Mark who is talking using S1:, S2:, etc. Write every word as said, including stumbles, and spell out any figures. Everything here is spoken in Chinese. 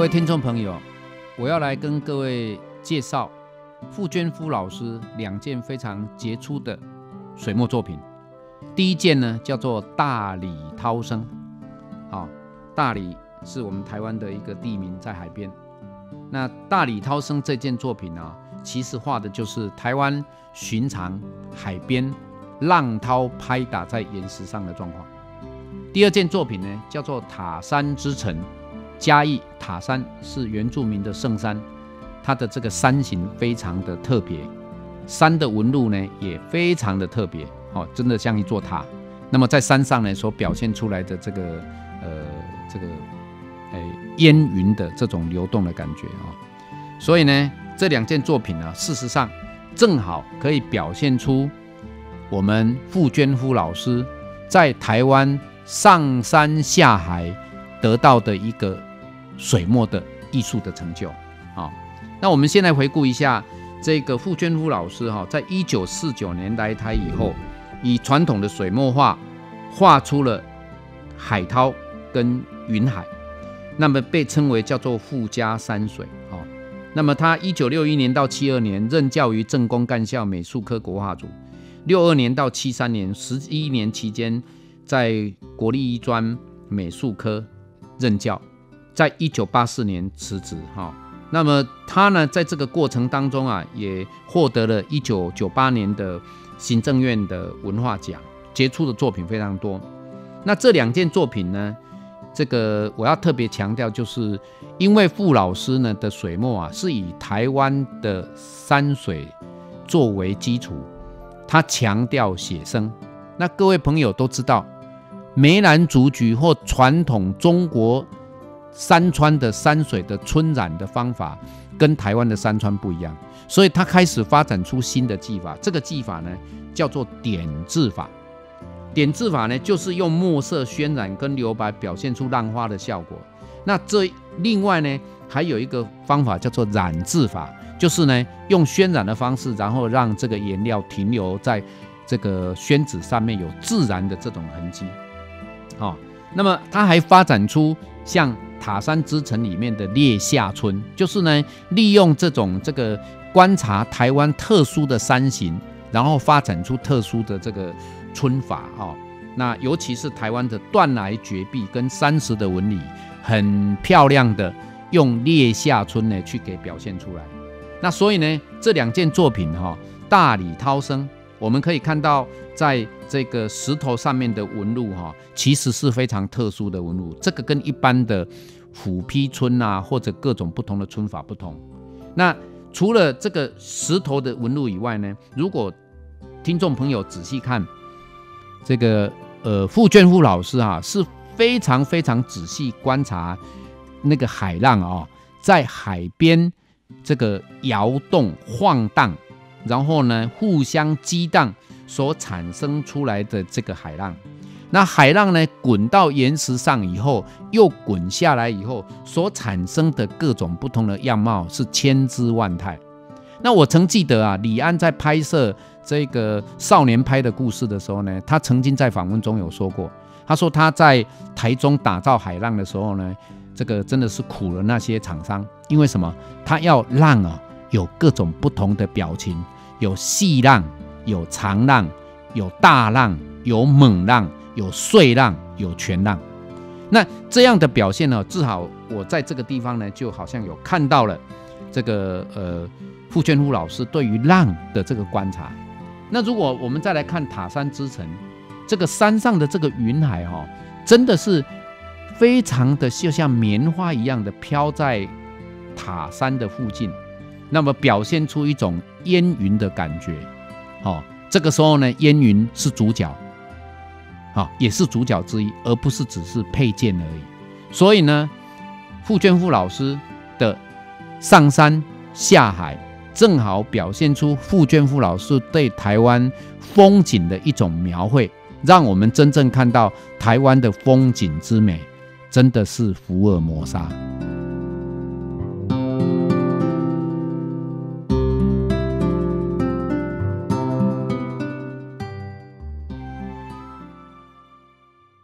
S1: 位听众朋友，我要来跟各位介绍傅娟夫老师两件非常杰出的水墨作品。第一件呢，叫做大理涛声。好，大理是我们台湾的一个地名，在海边。那大理涛声这件作品啊，其实画的就是台湾寻常海边浪涛拍打在岩石上的状况。第二件作品呢，叫做塔山之城。嘉义塔山是原住民的圣山，它的这个山形非常的特别，山的纹路呢也非常的特别，哦，真的像一座塔。那么在山上呢，所表现出来的这个呃这个呃烟云的这种流动的感觉啊、哦，所以呢，这两件作品呢，事实上正好可以表现出我们傅娟夫老师在台湾上山下海得到的一个水墨的艺术的成就。好，那我们先来回顾一下这个傅娟夫老师哈，在一九四九年来台以后，以传统的水墨画画出了海涛跟云海，那么被称为叫做傅家山水。好，那么他一九六一年到七二年任教于政工干校美术科国画组，六二年到七三年十一年期间在国立艺专美术科任教，在一九八四年辞职。那么他呢，在这个过程当中啊，也获得了一九九八年的行政院的文化奖，杰出的作品非常多。那这两件作品呢，这个我要特别强调，就是因为傅老师呢的水墨啊，是以台湾的山水作为基础，他强调写生。那各位朋友都知道，梅兰竹菊或传统中国山川的山水的春染的方法跟台湾的山川不一样，所以他开始发展出新的技法。这个技法呢，叫做点字法。点字法呢，就是用墨色渲染跟留白表现出浪花的效果。那这另外呢，还有一个方法叫做染字法，就是呢用渲染的方式，然后让这个颜料停留在这个宣纸上面，有自然的这种痕迹。哦，那么它还发展出像塔山之城里面的列下春，就是呢利用这种这个观察台湾特殊的山形，然后发展出特殊的这个春法。哦，那尤其是台湾的断崖绝壁跟山石的纹理，很漂亮的用列下春呢去给表现出来。那所以呢，这两件作品哈、哦，大理涛声，我们可以看到在这个石头上面的纹路哈，其实是非常特殊的纹路，这个跟一般的虎批春啊或者各种不同的春法不同。那除了这个石头的纹路以外呢，如果听众朋友仔细看这个呃傅娟夫老师啊，是非常非常仔细观察那个海浪啊、哦，在海边这个摇动晃荡，然后呢互相激荡所产生出来的这个海浪。那海浪呢滚到岩石上以后，又滚下来以后，所产生的各种不同的样貌是千姿万态。那我曾记得啊，李安在拍摄这个少年派的故事的时候呢，他曾经在访问中有说过，他说他在台中打造海浪的时候呢，这个真的是苦了那些厂商。因为什么？他要浪啊有各种不同的表情，有细浪，有长浪，有大浪，有猛浪，有碎浪，有全浪。那这样的表现呢，至少我在这个地方呢，就好像有看到了这个呃傅娟夫老师对于浪的这个观察。那如果我们再来看塔山之城，这个山上的这个云海哈、哦，真的是非常的就像棉花一样的飘在塔山的附近，那么表现出一种烟云的感觉。哦，这个时候呢，烟云是主角，哦，也是主角之一，而不是只是配件而已。所以呢，傅娟夫老师的上山下海，正好表现出傅娟夫老师对台湾风景的一种描绘，让我们真正看到台湾的风景之美，真的是福尔摩沙。